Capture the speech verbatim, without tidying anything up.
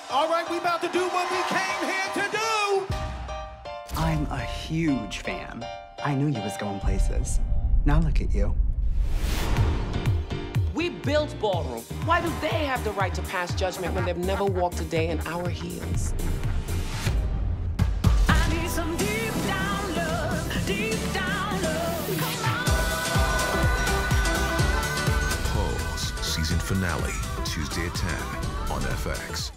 All right, we about to do what we came here to do. I'm a huge fan. I knew you was going places. Now look at you. We built Ballroom. Why do they have the right to pass judgment when they've never walked a day in our heels? I need some deep down love, deep down love. Come on. Pose season finale, Tuesday at ten on F X.